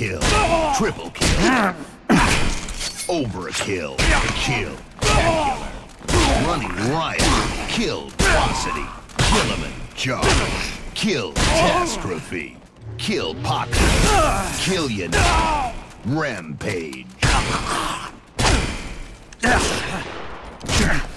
Kill. Triple kill. Overkill. Kill. Spectacular. Running riot. Kill. Velocity. Killimanjaro. Kill. Catastrophe. Kill. Pocket. Kill you now. Rampage.